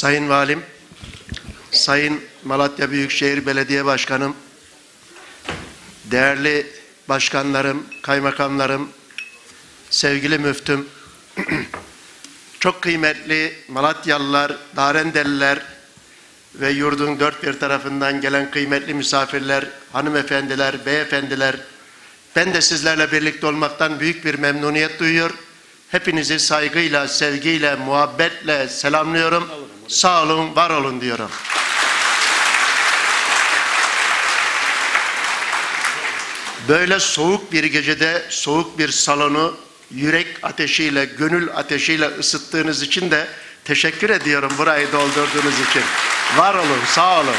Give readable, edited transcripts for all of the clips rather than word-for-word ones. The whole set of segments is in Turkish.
Sayın Valim, Sayın Malatya Büyükşehir Belediye Başkanım, değerli başkanlarım, kaymakamlarım, sevgili müftüm, çok kıymetli Malatyalılar, Darendeliler ve yurdun dört bir tarafından gelen kıymetli misafirler, hanımefendiler, beyefendiler, ben de sizlerle birlikte olmaktan büyük bir memnuniyet duyuyor. Hepinizi saygıyla, sevgiyle, muhabbetle selamlıyorum. Sağ olun, var olun diyorum. Böyle soğuk bir gecede, soğuk bir salonu yürek ateşiyle, gönül ateşiyle ısıttığınız için de teşekkür ediyorum, burayı doldurduğunuz için. Var olun, sağ olun.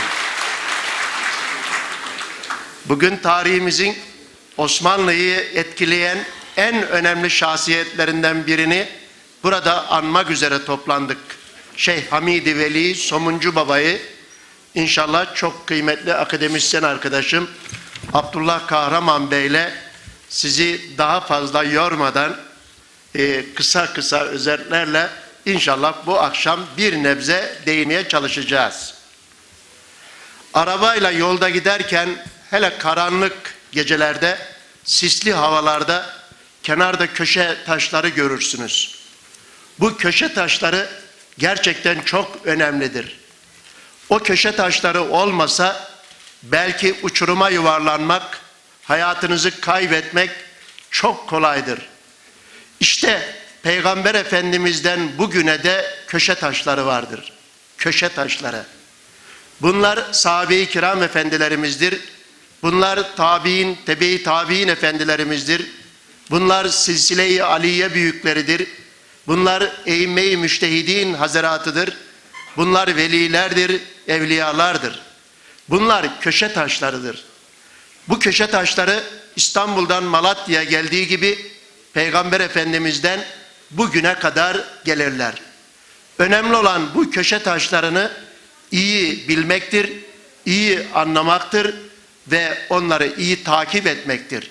Bugün tarihimizin Osmanlı'yı etkileyen en önemli şahsiyetlerinden birini burada anmak üzere toplandık. Şeyh Hamidi Veli Somuncu Baba'yı, inşallah çok kıymetli akademisyen arkadaşım Abdullah Kahraman Bey'le sizi daha fazla yormadan kısa kısa özetlerle inşallah bu akşam bir nebze değinmeye çalışacağız. Arabayla yolda giderken, hele karanlık gecelerde, sisli havalarda kenarda köşe taşları görürsünüz. Bu köşe taşları gerçekten çok önemlidir. O köşe taşları olmasa belki uçuruma yuvarlanmak, hayatınızı kaybetmek çok kolaydır. İşte Peygamber Efendimiz'den bugüne de köşe taşları vardır. Köşe taşları. Bunlar sahabe-i kiram efendilerimizdir. Bunlar tabiin, tebe-i tabiin efendilerimizdir. Bunlar silsile-i aliye büyükleridir. Bunlar eğme-i müştehidin hazeratıdır. Bunlar velilerdir, evliyalardır. Bunlar köşe taşlarıdır. Bu köşe taşları İstanbul'dan Malatya'ya geldiği gibi Peygamber Efendimiz'den bugüne kadar gelirler. Önemli olan bu köşe taşlarını iyi bilmektir, iyi anlamaktır ve onları iyi takip etmektir.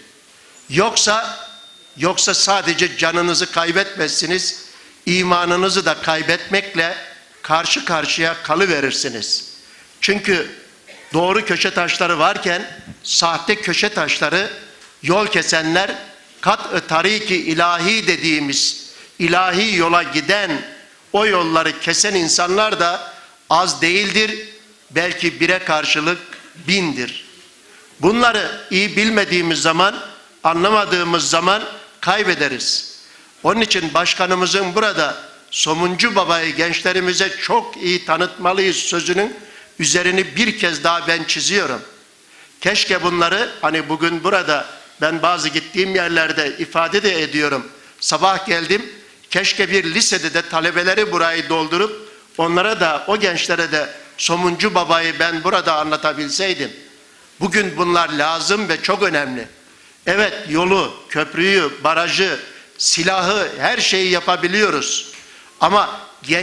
Yoksa sadece canınızı kaybetmezsiniz, imanınızı da kaybetmekle karşı karşıya kalıverirsiniz. Çünkü doğru köşe taşları varken sahte köşe taşları, yol kesenler, kat-ı tariki ilahi dediğimiz ilahi yola giden, o yolları kesen insanlar da az değildir. Belki bire karşılık 1000'dir. Bunları iyi bilmediğimiz zaman, anlamadığımız zaman kaybederiz. Onun için başkanımızın burada Somuncu Baba'yı gençlerimize çok iyi tanıtmalıyız sözünün üzerini bir kez daha ben çiziyorum. Keşke bunları, hani bugün burada ben bazı gittiğim yerlerde ifade de ediyorum. Sabah geldim, keşke bir lisede de talebeleri burayı doldurup onlara da, o gençlere de Somuncu Baba'yı ben burada anlatabilseydim. Bugün bunlar lazım ve çok önemli. Evet, yolu, köprüyü, barajı, silahı, her şeyi yapabiliyoruz. Ama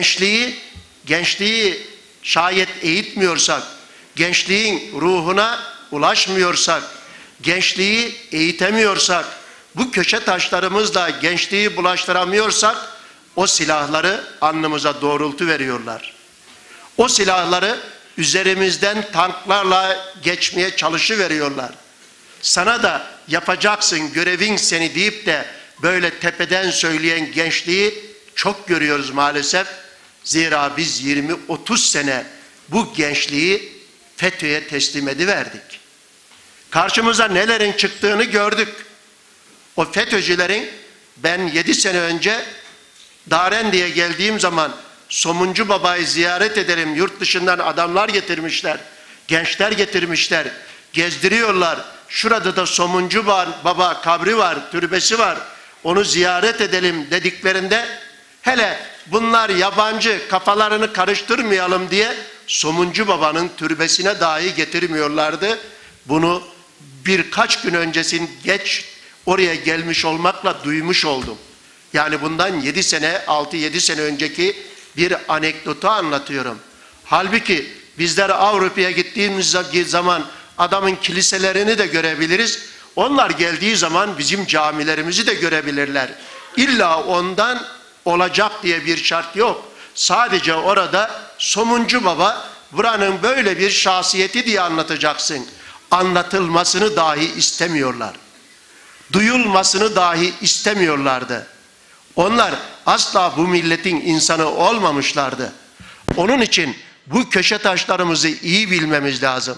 gençliği şayet eğitmiyorsak, gençliğin ruhuna ulaşmıyorsak, gençliği eğitemiyorsak, bu köşe taşlarımızla gençliği bulaştıramıyorsak, o silahları alnımıza doğrultu veriyorlar. O silahları üzerimizden tanklarla geçmeye çalışıveriyorlar. Sana da yapacaksın, görevin seni deyip de böyle tepeden söyleyen gençliği çok görüyoruz maalesef. Zira biz 20-30 sene bu gençliği FETÖ'ye teslim ediverdik. Karşımıza nelerin çıktığını gördük. O FETÖ'cülerin, ben 7 sene önce Darendi'ye geldiğim zaman Somuncu Baba'yı ziyaret edelim, yurt dışından adamlar getirmişler, gençler getirmişler, gezdiriyorlar. Şurada da Somuncu Baba kabri var, türbesi var, onu ziyaret edelim dediklerinde, hele bunlar yabancı, kafalarını karıştırmayalım diye Somuncu Baba'nın türbesine dahi getirmiyorlardı. Bunu birkaç gün öncesin geç oraya gelmiş olmakla duymuş oldum. Yani bundan 7 sene, 6-7 sene önceki bir anekdotu anlatıyorum. Halbuki bizler Avrupa'ya gittiğimiz zaman adamın kiliselerini de görebiliriz. Onlar geldiği zaman bizim camilerimizi de görebilirler. İlla ondan olacak diye bir şart yok. Sadece orada Somuncu Baba buranın böyle bir şahsiyeti diye anlatacaksın. Anlatılmasını dahi istemiyorlar. Duyulmasını dahi istemiyorlardı. Onlar asla bu milletin insanı olmamışlardı. Onun için bu köşe taşlarımızı iyi bilmemiz lazım.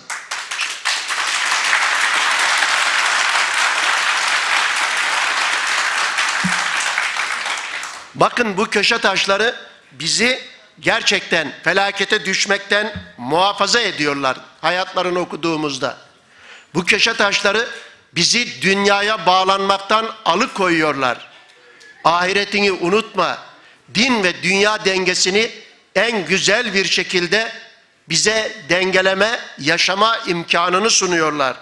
Bakın bu köşe taşları bizi gerçekten felakete düşmekten muhafaza ediyorlar hayatlarını okuduğumuzda. Bu köşe taşları bizi dünyaya bağlanmaktan alıkoyuyorlar. Ahiretini unutma, din ve dünya dengesini en güzel bir şekilde bize dengeleme, yaşama imkanını sunuyorlar.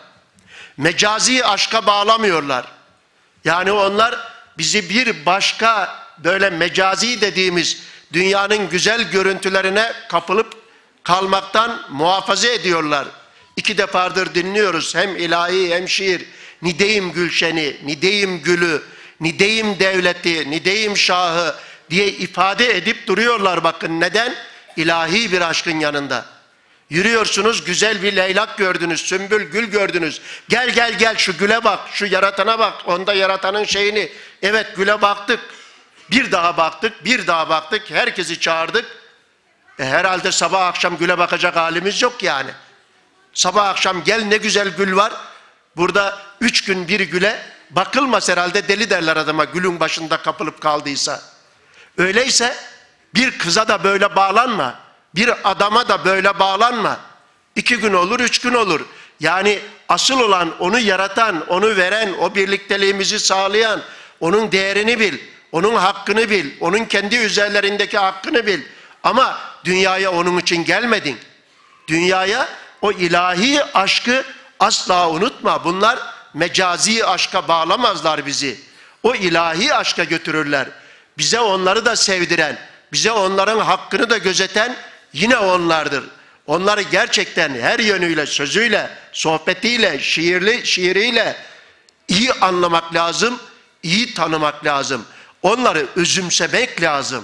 Mecazi aşka bağlamıyorlar. Yani onlar bizi bir başka böyle mecazi dediğimiz dünyanın güzel görüntülerine kapılıp kalmaktan muhafaza ediyorlar. 2 defadır dinliyoruz hem ilahi hem şiir. Nideyim gülşeni, nideyim gülü, nideyim devleti, nideyim şahı diye ifade edip duruyorlar bakın. Neden? İlahi bir aşkın yanında. Yürüyorsunuz, güzel bir leylak gördünüz, sümbül gül gördünüz. Gel gel gel şu güle bak, şu yaratana bak, onda yaratanın şeyini. Evet, güle baktık. Bir daha baktık, bir daha baktık, herkesi çağırdık. Herhalde sabah akşam güle bakacak halimiz yok yani. Sabah akşam gel ne güzel gül var. Burada 3 gün bir güle bakılmaz herhalde, deli derler adama gülün başında kapılıp kaldıysa. Öyleyse bir kıza da böyle bağlanma. Bir adama da böyle bağlanma. 2 gün olur, 3 gün olur. Yani asıl olan onu yaratan, onu veren, o birlikteliğimizi sağlayan, onun değerini bil, onun hakkını bil, onun kendi üzerlerindeki hakkını bil. Ama dünyaya onun için gelmedin. Dünyaya o ilahi aşkı asla unutma. Bunlar mecazi aşka bağlamazlar bizi. O ilahi aşka götürürler. Bize onları da sevdiren, bize onların hakkını da gözeten yine onlardır. Onları gerçekten her yönüyle, sözüyle, sohbetiyle, şiiriyle iyi anlamak lazım, iyi tanımak lazım. Onları özümsemek lazım.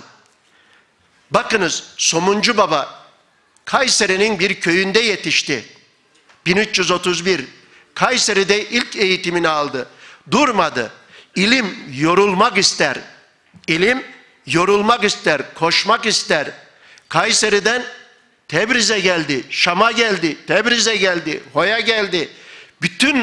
Bakınız, Somuncu Baba Kayseri'nin bir köyünde yetişti. 1331. Kayseri'de ilk eğitimini aldı. Durmadı. İlim yorulmak ister. İlim yorulmak ister, koşmak ister. Kayseri'den Tebriz'e geldi, Şam'a geldi, Tebriz'e geldi, Hoya geldi. Bütün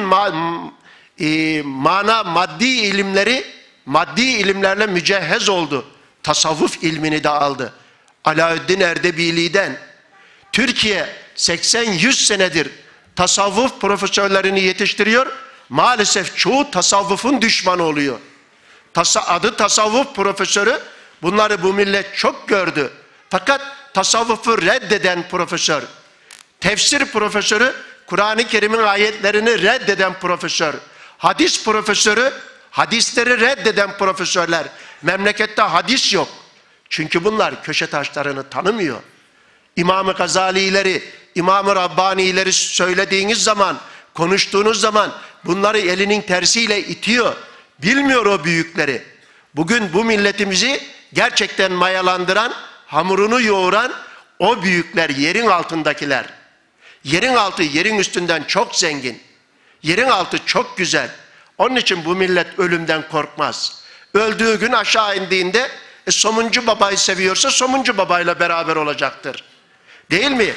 maddi ilimleri, maddi ilimlerle mücehhez oldu. Tasavvuf ilmini de aldı. Alaaddin Erdebili'den. Türkiye 80-100 senedir tasavvuf profesörlerini yetiştiriyor. Maalesef çoğu tasavvufun düşmanı oluyor. Adı tasavvuf profesörü, bunları bu millet çok gördü. Fakat tasavvufu reddeden profesör, tefsir profesörü, Kur'an-ı Kerim'in ayetlerini reddeden profesör, hadis profesörü, hadisleri reddeden profesörler. Memlekette hadis yok. Çünkü bunlar köşe taşlarını tanımıyor. İmam-ı Gazali'leri, İmam-ı Rabbani'leri söylediğiniz zaman, konuştuğunuz zaman bunları elinin tersiyle itiyor. Bilmiyor o büyükleri. Bugün bu milletimizi gerçekten mayalandıran, hamurunu yoğuran o büyükler, yerin altındakiler. Yerin altı yerin üstünden çok zengin. Yerin altı çok güzel. Onun için bu millet ölümden korkmaz. Öldüğü gün aşağı indiğinde Somuncu Baba'yı seviyorsa Somuncu Baba'yla beraber olacaktır. Değil mi?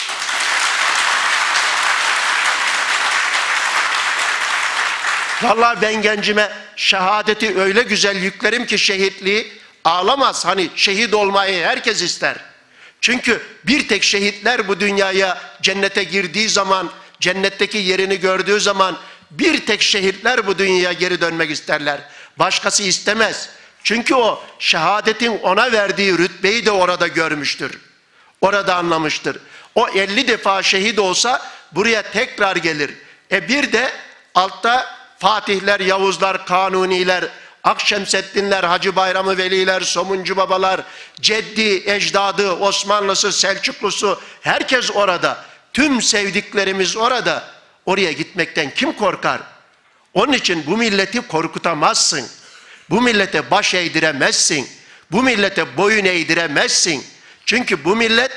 Vallahi ben gencime şehadeti öyle güzel yüklerim ki, şehitliği ağlamaz. Hani şehit olmayı herkes ister. Çünkü bir tek şehitler bu dünyaya cennete girdiği zaman, cennetteki yerini gördüğü zaman bir tek şehitler bu dünyaya geri dönmek isterler. Başkası istemez. Çünkü o şehadetin ona verdiği rütbeyi de orada görmüştür. Orada anlamıştır. O 50 defa şehit olsa buraya tekrar gelir. Bir de altta Fatihler, Yavuzlar, Kanuniler, Akşemseddinler, Hacı Bayramı Veliler, Somuncu Babalar, Ceddi, Ecdadı, Osmanlısı, Selçuklusu, herkes orada. Tüm sevdiklerimiz orada. Oraya gitmekten kim korkar? Onun için bu milleti korkutamazsın. Bu millete baş eğdiremezsin. Bu millete boyun eğdiremezsin. Çünkü bu millet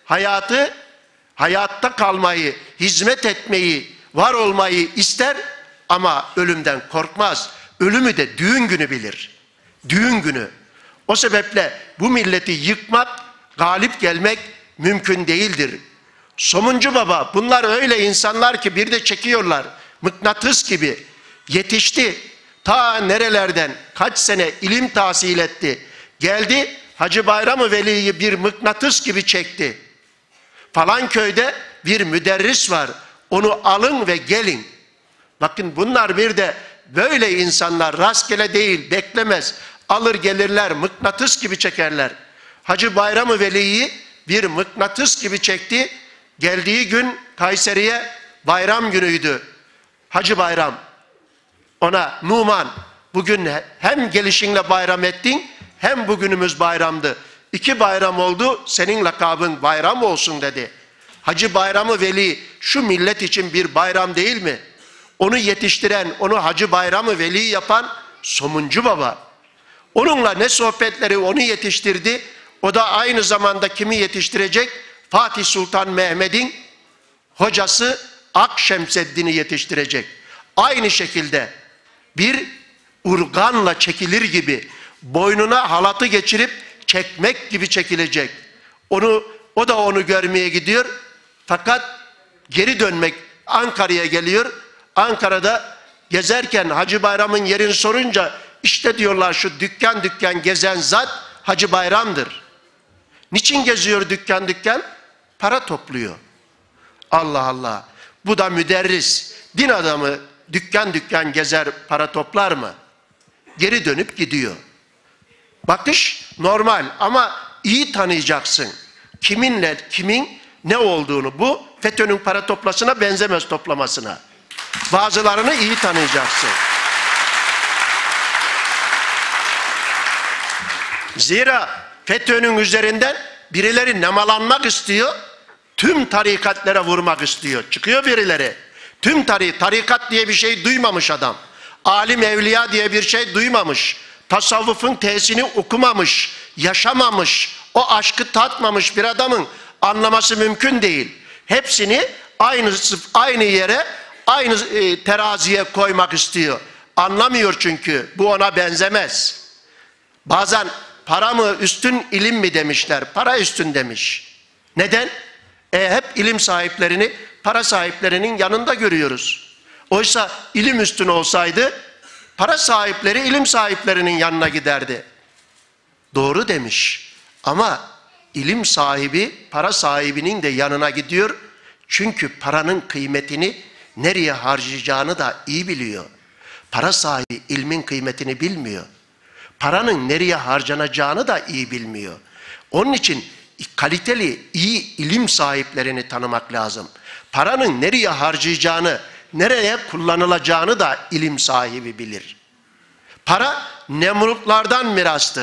hayatta kalmayı, hizmet etmeyi, var olmayı ister ama ölümden korkmaz. Ölümü de düğün günü bilir. Düğün günü. O sebeple bu milleti yıkmak, galip gelmek mümkün değildir. Somuncu Baba, bunlar öyle insanlar ki bir de çekiyorlar. Mıknatıs gibi yetişti. Ta nerelerden kaç sene ilim tahsil etti. Geldi Hacı Bayram-ı Veli'yi bir mıknatıs gibi çekti. Falan köyde bir müderris var. Onu alın ve gelin. Bakın bunlar bir de böyle insanlar, rastgele değil, beklemez. Alır gelirler, mıknatıs gibi çekerler. Hacı Bayram-ı Veli'yi bir mıknatıs gibi çekti. Geldiği gün Kayseri'ye bayram günüydü. Hacı Bayram ona, Numan, bugün hem gelişinle bayram ettin hem bugünümüz bayramdı. 2 bayram oldu, senin lakabın bayram olsun dedi. Hacı Bayram-ı Veli şu millet için bir bayram değil mi? Onu yetiştiren, onu Hacı Bayram-ı Veli yapan Somuncu Baba. Onunla ne sohbetleri, onu yetiştirdi. O da aynı zamanda kimi yetiştirecek? Fatih Sultan Mehmet'in hocası Akşemseddin'i yetiştirecek. Aynı şekilde bir urganla çekilir gibi boynuna halatı geçirip çekmek gibi çekilecek. O da onu görmeye gidiyor. Fakat geri dönmek Ankara'ya geliyor. Ankara'da gezerken Hacı Bayram'ın yerini sorunca işte diyorlar şu dükkan dükkan gezen zat Hacı Bayram'dır. Niçin geziyor dükkan dükkan? Para topluyor. Allah Allah. Bu da müderris. Din adamı dükkan dükkan gezer, para toplar mı? Geri dönüp gidiyor. Bakış normal ama iyi tanıyacaksın. Kiminle kimin ne olduğunu. Bu FETÖ'nün para toplasına benzemez toplamasına. Bazılarını iyi tanıyacaksın. Zira FETÖ'nün üzerinden birileri nemalanmak istiyor. Tüm tarikatlara vurmak istiyor. Çıkıyor birileri. Tüm tarikat diye bir şey duymamış adam. Alim evliya diye bir şey duymamış. Tasavvufun tesini okumamış, yaşamamış, o aşkı tatmamış bir adamın anlaması mümkün değil. Hepsini aynı yere, aynı teraziye koymak istiyor. Anlamıyor çünkü. Bu ona benzemez. Bazen para mı üstün, ilim mi demişler. Para üstün demiş. Neden? Hep ilim sahiplerini para sahiplerinin yanında görüyoruz. Oysa ilim üstün olsaydı para sahipleri ilim sahiplerinin yanına giderdi. Doğru demiş. Ama ilim sahibi para sahibinin de yanına gidiyor. Çünkü paranın kıymetini nereye harcayacağını da iyi biliyor. Para sahibi ilmin kıymetini bilmiyor. Paranın nereye harcanacağını da iyi bilmiyor. Onun için kaliteli, iyi ilim sahiplerini tanımak lazım. Paranın nereye harcayacağını, nereye kullanılacağını da ilim sahibi bilir. Para Nemrutlardan mirastır.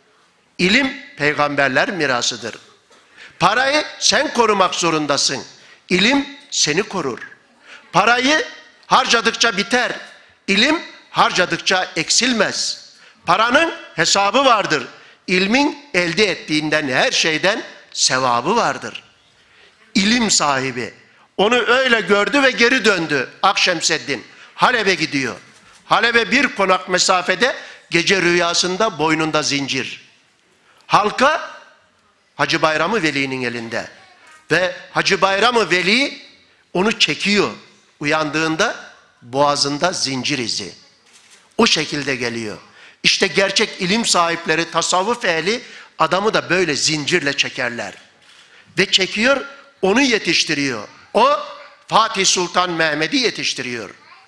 İlim peygamberler mirasıdır. Parayı sen korumak zorundasın. İlim seni korur. Parayı harcadıkça biter. İlim harcadıkça eksilmez. Paranın hesabı vardır. İlmin elde ettiğinden her şeyden sevabı vardır. İlim sahibi. Onu öyle gördü ve geri döndü Akşemseddin. Halep'e gidiyor. Halep'e bir konak mesafede gece rüyasında boynunda zincir. Halka Hacı Bayram-ı Veli'nin elinde. Ve Hacı Bayram-ı Veli onu çekiyor. Uyandığında boğazında zincir izi. O şekilde geliyor. İşte gerçek ilim sahipleri, tasavvuf ehli adamı da böyle zincirle çekerler. Ve çekiyor, onu yetiştiriyor. O Fatih Sultan Mehmet'i yetiştiriyor.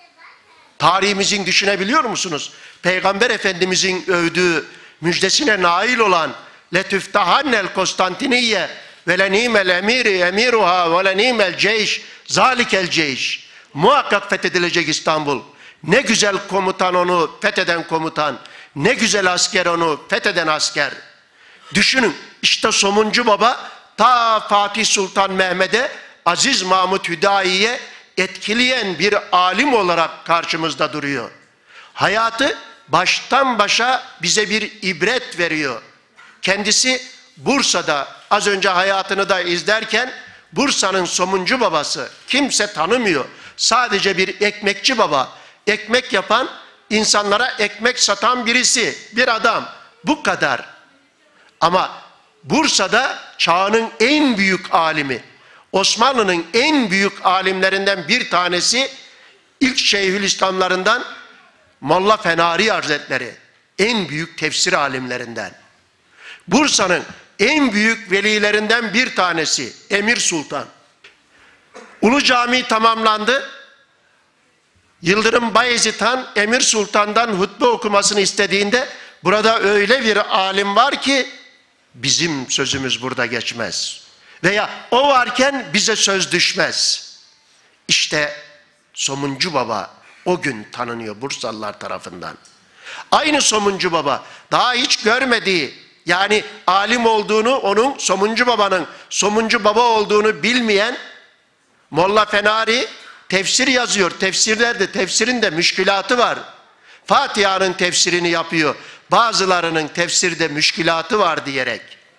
Tarihimizin düşünebiliyor musunuz? Peygamber Efendimizin övdüğü, müjdesine nail olan letüftahannel Konstantiniye ve lenimel emiri emiruha ve lenimel ceyş zalikel ceyş. Muhakkak fethedilecek İstanbul. Ne güzel komutan onu fetheden komutan. Ne güzel asker onu fetheden asker. Düşünün işte Somuncu Baba ta Fatih Sultan Mehmet'e, Aziz Mahmud Hüdayi'ye etkileyen bir alim olarak karşımızda duruyor. Hayatı baştan başa bize bir ibret veriyor. Kendisi Bursa'da az önce hayatını da izlerken Bursa'nın somuncu babası kimse tanımıyor. Sadece bir ekmekçi baba, ekmek yapan, insanlara ekmek satan birisi, bir adam. Bu kadar. Ama Bursa'da çağının en büyük alimi, Osmanlı'nın en büyük alimlerinden bir tanesi, ilk Şeyhülislamlarından Molla Fenari Hazretleri, en büyük tefsir alimlerinden. Bursa'nın en büyük velilerinden bir tanesi Emir Sultan. Ulu Cami tamamlandı. Yıldırım Bayezid Han Emir Sultan'dan hutbe okumasını istediğinde burada öyle bir alim var ki bizim sözümüz burada geçmez. Veya o varken bize söz düşmez. İşte Somuncu Baba o gün tanınıyor Bursalılar tarafından. Aynı Somuncu Baba daha hiç görmediği, yani alim olduğunu, onun Somuncu Baba'nın Somuncu Baba olduğunu bilmeyen Molla Fenari tefsir yazıyor. Tefsirin de müşkülatı var. Fatiha'nın tefsirini yapıyor. Bazılarının tefsirde müşkülatı var diyerek.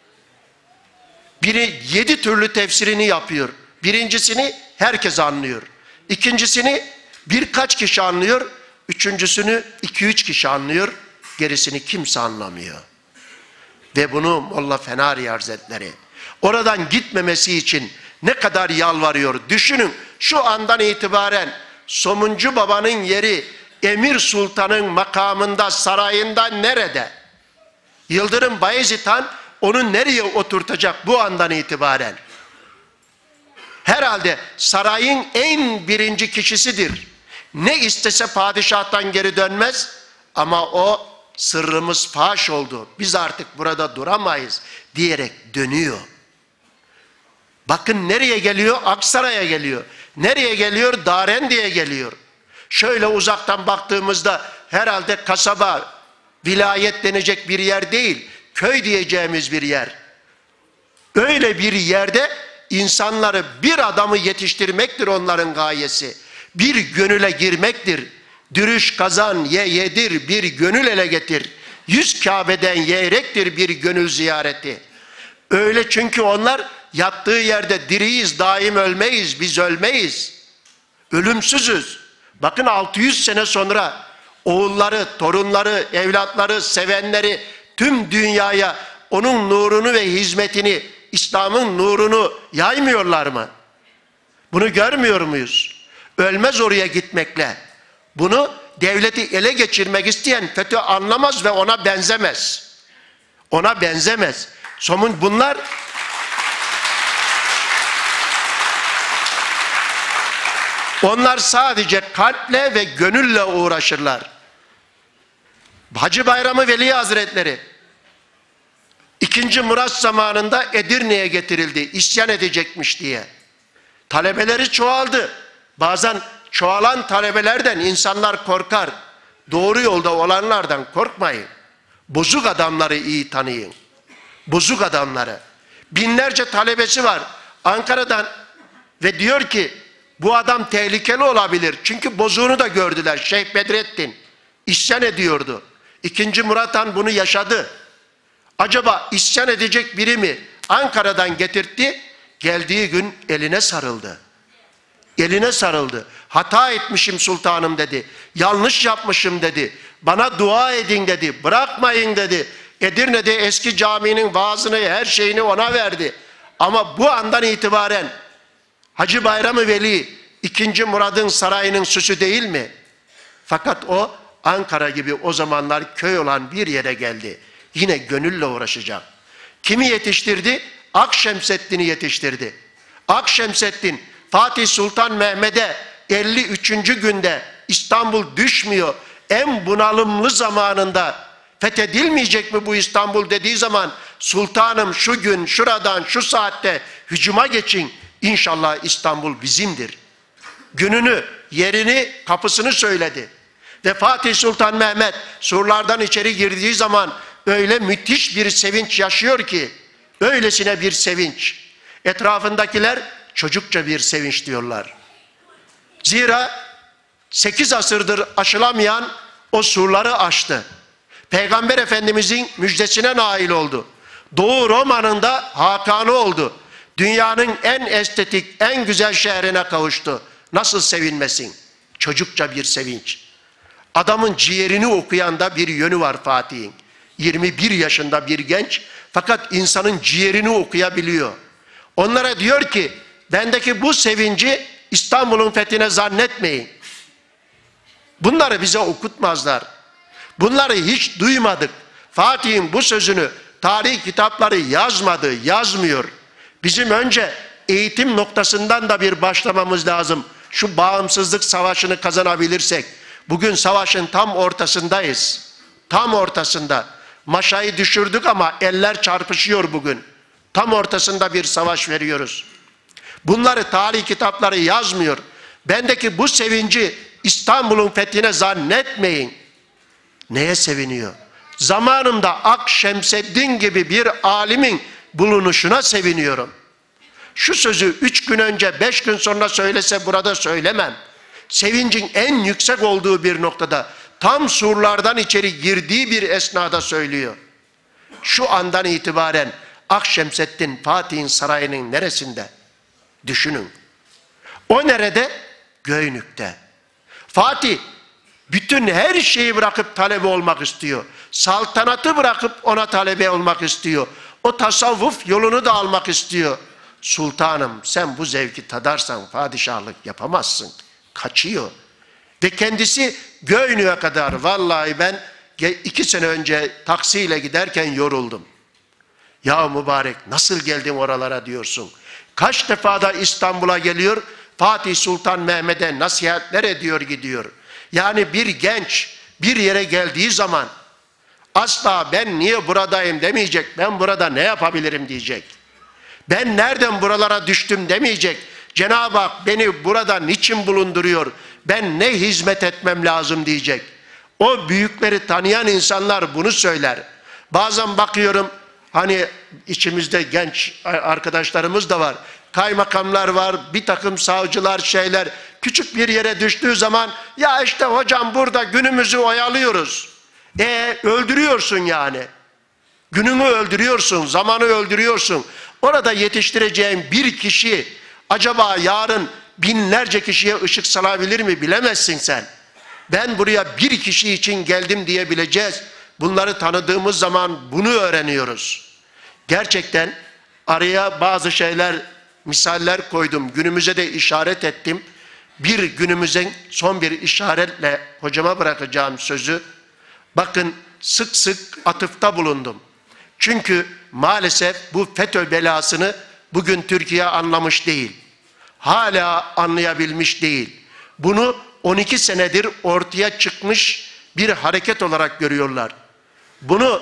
Biri 7 türlü tefsirini yapıyor. Birincisini herkes anlıyor. İkincisini birkaç kişi anlıyor. Üçüncüsünü 2-3 kişi anlıyor. Gerisini kimse anlamıyor. Ve bunu Molla Fenari Hazretleri oradan gitmemesi için ne kadar yalvarıyor. Düşünün, şu andan itibaren Somuncu Baba'nın yeri Emir Sultan'ın makamında, sarayında nerede? Yıldırım Bayezid Han onu nereye oturtacak bu andan itibaren? Herhalde sarayın en birinci kişisidir. Ne istese padişahtan geri dönmez ama o sırrımız faş oldu, biz artık burada duramayız diyerek dönüyor. Bakın nereye geliyor? Aksaray'a geliyor. Nereye geliyor? Darendi'ye geliyor. Şöyle uzaktan baktığımızda herhalde kasaba, vilayet denecek bir yer değil, köy diyeceğimiz bir yer. Öyle bir yerde insanları, bir adamı yetiştirmektir onların gayesi. Bir gönüle girmektir. Dürüş kazan ye yedir, bir gönül ele getir. 100 Kabe'den yeğrektir bir gönül ziyareti. Öyle, çünkü onlar yattığı yerde diriyiz, daim ölmeyiz, biz ölmeyiz. Ölümsüzüz. Bakın 600 sene sonra oğulları, torunları, evlatları, sevenleri tüm dünyaya onun nurunu ve hizmetini, İslam'ın nurunu yaymıyorlar mı? Bunu görmüyor muyuz? Ölmez oraya gitmekle. Bunu devleti ele geçirmek isteyen FETÖ anlamaz ve ona benzemez. Ona benzemez. Onlar sadece kalple ve gönülle uğraşırlar. Hacı Bayram Veli Hazretleri 2. Murat zamanında Edirne'ye getirildi, isyan edecekmiş diye. Talebeleri çoğaldı. Bazen çoğalan talebelerden insanlar korkar. Doğru yolda olanlardan korkmayın. Bozuk adamları iyi tanıyın. Bozuk adamları. Binlerce talebesi var Ankara'dan ve diyor ki bu adam tehlikeli olabilir. Çünkü bozuğunu da gördüler. Şeyh Bedrettin isyan ediyordu. 2. Murat Han bunu yaşadı. Acaba isyan edecek biri mi? Ankara'dan getirtti. Geldiği gün eline sarıldı. Eline sarıldı. Hata etmişim sultanım dedi. Yanlış yapmışım dedi. Bana dua edin dedi. Bırakmayın dedi. Edirne'de eski caminin vaazını, her şeyini ona verdi. Ama bu andan itibaren Hacı Bayram Veli 2. Murad'ın sarayının süsü değil mi? Fakat o Ankara gibi o zamanlar köy olan bir yere geldi. Yine gönülle uğraşacak. Kimi yetiştirdi? Akşemseddin'i yetiştirdi. Akşemseddin Fatih Sultan Mehmet'e 53. günde İstanbul düşmüyor, en bunalımlı zamanında fethedilmeyecek mi bu İstanbul dediği zaman sultanım şu gün şuradan şu saatte hücuma geçin, İnşallah İstanbul bizimdir. Gününü, yerini, kapısını söyledi. Ve Fatih Sultan Mehmet surlardan içeri girdiği zaman öyle müthiş bir sevinç yaşıyor ki, öylesine bir sevinç. Etrafındakiler çocukça bir sevinç diyorlar. Zira 8 asırdır aşılamayan o surları aştı. Peygamber Efendimizin müjdesine nail oldu. Doğu Roma'nın da Hakan'ı oldu. Dünyanın en estetik, en güzel şehrine kavuştu. Nasıl sevinmesin? Çocukça bir sevinç. Adamın ciğerini okuyan da bir yönü var Fatih'in. 21 yaşında bir genç fakat insanın ciğerini okuyabiliyor. Onlara diyor ki bendeki bu sevinci İstanbul'un fethine zannetmeyin. Bunları bize okutmazlar. Bunları hiç duymadık. Fatih'in bu sözünü tarih kitapları yazmadı, yazmıyor. Bizim önce eğitim noktasından da bir başlamamız lazım. Şu bağımsızlık savaşını kazanabilirsek. Bugün savaşın tam ortasındayız. Tam ortasında. Maşayı düşürdük ama eller çarpışıyor bugün. Tam ortasında bir savaş veriyoruz. Bunları tarih kitapları yazmıyor. Bendeki bu sevinci İstanbul'un fethine zannetmeyin. Neye seviniyor? Zamanımda Akşemseddin gibi bir alimin bulunuşuna seviniyorum. Şu sözü 3 gün önce 5 gün sonra söylese burada söylemem. Sevincin en yüksek olduğu bir noktada tam surlardan içeri girdiği bir esnada söylüyor. Şu andan itibaren Akşemseddin Fatih'in sarayının neresinde? Düşünün. O nerede? Göynük'te. Fatih bütün her şeyi bırakıp talebe olmak istiyor. Saltanatı bırakıp ona talebe olmak istiyor. O tasavvuf yolunu da almak istiyor. Sultanım sen bu zevki tadarsan padişahlık yapamazsın. Kaçıyor. Ve kendisi Göynük'e kadar, vallahi ben 2 sene önce taksiyle giderken yoruldum. Ya mübarek nasıl geldim oralara diyorsun. Kaç defa da İstanbul'a geliyor, Fatih Sultan Mehmet'e nasihatler ediyor gidiyor. Yani bir genç bir yere geldiği zaman asla ben niye buradayım demeyecek, ben burada ne yapabilirim diyecek. Ben nereden buralara düştüm demeyecek. Cenab-ı Hak beni burada niçin bulunduruyor, ben ne hizmet etmem lazım diyecek. O büyükleri tanıyan insanlar bunu söyler. Bazen bakıyorum hani içimizde genç arkadaşlarımız da var. Kaymakamlar var, bir takım savcılar şeyler. Küçük bir yere düştüğü zaman ya işte hocam burada günümüzü oyalıyoruz. Öldürüyorsun yani. Gününü öldürüyorsun, zamanı öldürüyorsun. Orada yetiştireceğin bir kişi acaba yarın binlerce kişiye ışık salabilir mi bilemezsin sen. Ben buraya bir kişi için geldim diyebileceğiz. Bunları tanıdığımız zaman bunu öğreniyoruz. Gerçekten araya bazı şeyler, misaller koydum. Günümüze de işaret ettim. Bir günümüzün son bir işaretle hocama bırakacağım sözü. Bakın sık sık atıfta bulundum. Çünkü maalesef bu FETÖ belasını bugün Türkiye anlamış değil. Hala anlayabilmiş değil. Bunu 12 senedir ortaya çıkmış bir hareket olarak görüyorlar. Bunu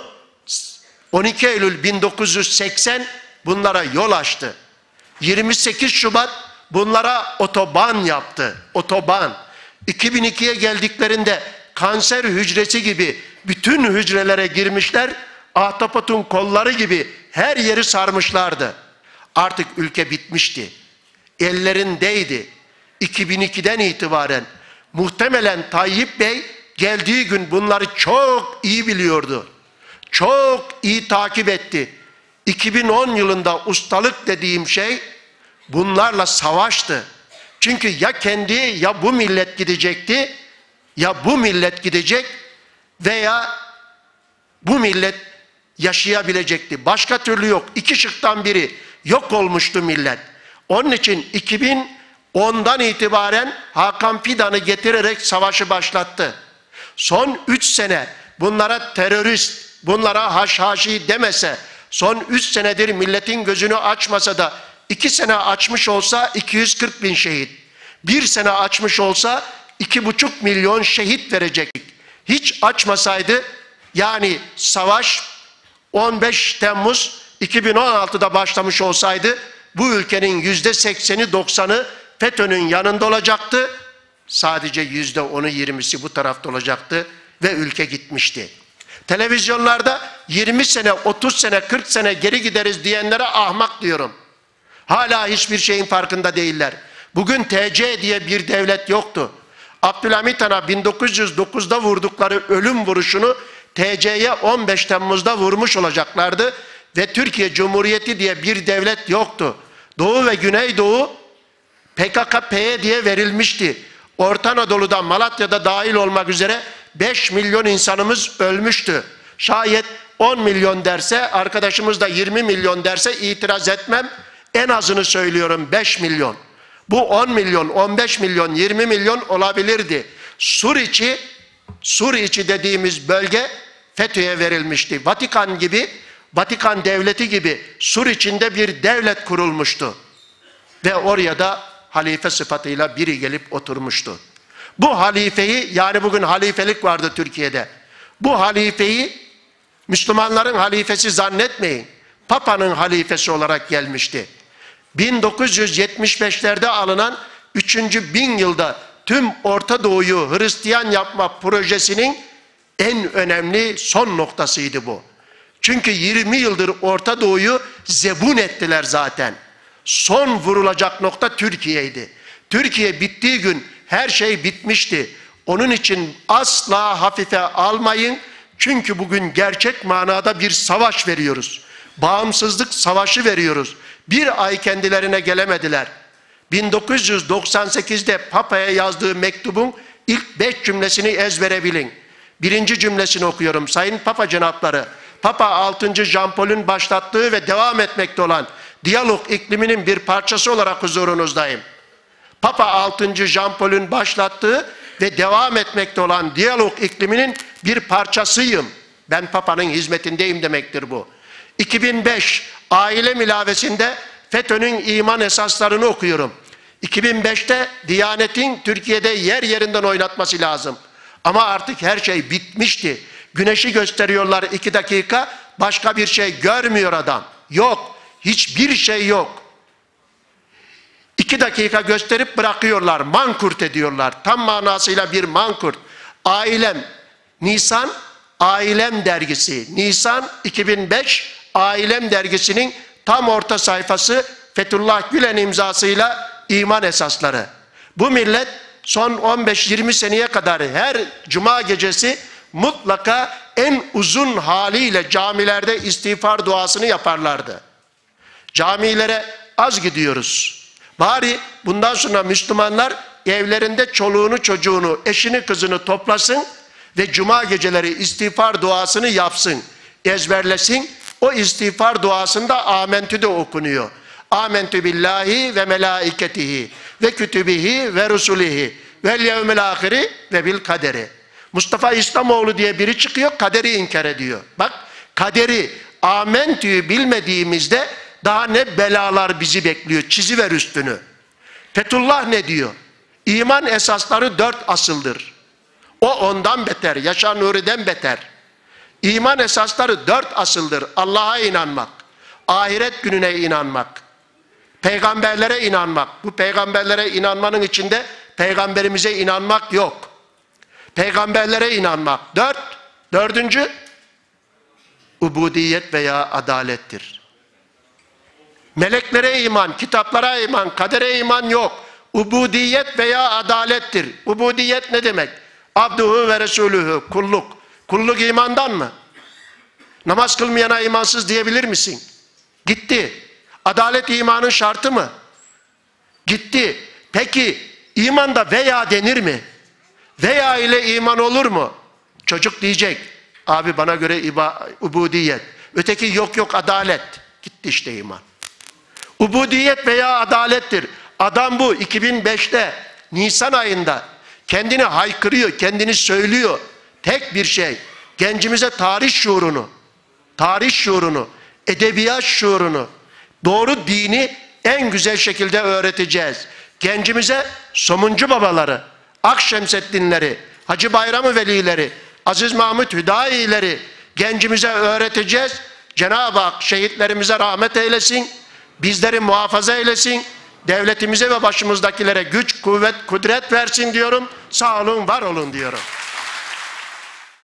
12 Eylül 1980 bunlara yol açtı. 28 Şubat bunlara otoban yaptı. Otoban. 2002'ye geldiklerinde kanser hücresi gibi bütün hücrelere girmişler. Ahtapotun kolları gibi her yeri sarmışlardı. Artık ülke bitmişti. Ellerindeydi. 2002'den itibaren muhtemelen Tayyip Bey geldiği gün bunları çok iyi biliyordu. Çok iyi takip etti. 2010 yılında ustalık dediğim şey bunlarla savaştı. Çünkü ya kendi ya bu millet gidecekti, ya bu millet gidecek veya bu millet yaşayabilecekti. Başka türlü yok. İki şıktan biri yok olmuştu millet. Onun için 2010'dan itibaren Hakan Fidan'ı getirerek savaşı başlattı. Son 3 sene bunlara terörist, bunlara haşhaşi demese, son 3 senedir milletin gözünü açmasa da 2 sene açmış olsa 240 bin şehit. 1 sene açmış olsa 2,5 milyon şehit verecektik. Hiç açmasaydı yani savaş 15 Temmuz 2016'da başlamış olsaydı bu ülkenin %80'i 90'ı FETÖ'nün yanında olacaktı. Sadece %10'u 20'si bu tarafta olacaktı ve ülke gitmişti. Televizyonlarda 20 sene, 30 sene, 40 sene geri gideriz diyenlere ahmak diyorum. Hala hiçbir şeyin farkında değiller. Bugün TC diye bir devlet yoktu. Abdülhamit Han'a 1909'da vurdukları ölüm vuruşunu TC'ye 15 Temmuz'da vurmuş olacaklardı. ve Türkiye Cumhuriyeti diye bir devlet yoktu. Doğu ve Güneydoğu PKK-PYD diye verilmişti. Orta Anadolu'da, Malatya'da dahil olmak üzere 5 milyon insanımız ölmüştü. Şayet 10 milyon derse, arkadaşımız da 20 milyon derse itiraz etmem. En azını söylüyorum, 5 milyon. Bu 10 milyon, 15 milyon, 20 milyon olabilirdi. Sur içi dediğimiz bölge FETÖ'ye verilmişti. Vatikan devleti gibi Sur içinde bir devlet kurulmuştu. Ve oraya da halife sıfatıyla biri gelip oturmuştu. Bu halifeyi, yani bugün halifelik vardı Türkiye'de. Bu halifeyi Müslümanların halifesi zannetmeyin. Papa'nın halifesi olarak gelmişti. 1975'lerde alınan 3. bin yılda tüm Orta Doğu'yu Hristiyan yapma projesinin en önemli son noktasıydı bu. Çünkü 20 yıldır Orta Doğu'yu zebun ettiler zaten. Son vurulacak nokta Türkiye'ydi. Türkiye bittiği gün her şey bitmişti. Onun için asla hafife almayın. Çünkü bugün gerçek manada bir savaş veriyoruz. Bağımsızlık savaşı veriyoruz. Bir ay kendilerine gelemediler. 1998'de Papa'ya yazdığı mektubun ilk 5 cümlesini ezbere bilin. Birinci cümlesini okuyorum. Sayın Papa Cenapları, Papa 6. Jean Paul'ün başlattığı ve devam etmekte olan diyalog ikliminin bir parçası olarak huzurunuzdayım. Papa 6. Jean Paul'ün başlattığı ve devam etmekte olan diyalog ikliminin bir parçasıyım. Ben Papa'nın hizmetindeyim demektir bu. 2005 aile milavesinde FETÖ'nün iman esaslarını okuyorum. 2005'te Diyanet'in Türkiye'de yer yerinden oynatması lazım. Ama artık her şey bitmişti. Güneşi gösteriyorlar 2 dakika, başka bir şey görmüyor adam. Yok, hiçbir şey yok. 2 dakika gösterip bırakıyorlar, mankurt ediyorlar. Tam manasıyla bir mankurt. Ailem, Nisan, Ailem dergisi. Nisan 2005 Ailem dergisinin tam orta sayfası Fethullah Gülen imzasıyla iman esasları. Bu millet son 15-20 seneye kadar her cuma gecesi mutlaka en uzun haliyle camilerde istiğfar duasını yaparlardı. Camilere az gidiyoruz. Bari bundan sonra Müslümanlar evlerinde çoluğunu çocuğunu, eşini kızını toplasın ve cuma geceleri istiğfar duasını yapsın, ezberlesin. O istiğfar duasında Amentü de okunuyor. Amentü billahi ve melaiketihi ve kütübihi ve rusulihi vel yevmil ahiri ve bil kaderi. Mustafa İslamoğlu diye biri çıkıyor, kaderi inkar ediyor. Bak, kaderi, Amentü'yü bilmediğimizde daha ne belalar bizi bekliyor. Çiziver üstünü. Fethullah ne diyor? İman esasları 4 asıldır. O ondan beter, Yaşar Nuri'den beter. İman esasları 4 asıldır. Allah'a inanmak, ahiret gününe inanmak, peygamberlere inanmak. Bu peygamberlere inanmanın içinde peygamberimize inanmak yok. Peygamberlere inanmak. 4. Ubudiyet veya adalettir. Meleklere iman, kitaplara iman, kadere iman yok. Ubudiyet veya adalettir. Ubudiyet ne demek? Abduhu ve Resulühü, kulluk. Kulluk imandan mı? Namaz kılmayana imansız diyebilir misin? Gitti. Adalet imanın şartı mı? Gitti. Peki imanda veya denir mi? Veya ile iman olur mu? Çocuk diyecek, abi bana göre ubudiyet. Öteki yok adalet. Gitti işte iman. Ubudiyet veya adalettir. Adam bu 2005'te Nisan ayında kendini haykırıyor, kendini söylüyor. Tek bir şey, gencimize tarih şuurunu, edebiyat şuurunu, doğru dini en güzel şekilde öğreteceğiz. Gencimize Somuncu babaları, Akşemseddinleri, Hacı Bayram Velileri, Aziz Mahmut Hüdayileri gencimize öğreteceğiz. Cenab-ı Hak şehitlerimize rahmet eylesin, bizleri muhafaza eylesin, devletimize ve başımızdakilere güç, kuvvet, kudret versin diyorum. Sağ olun, var olun diyorum.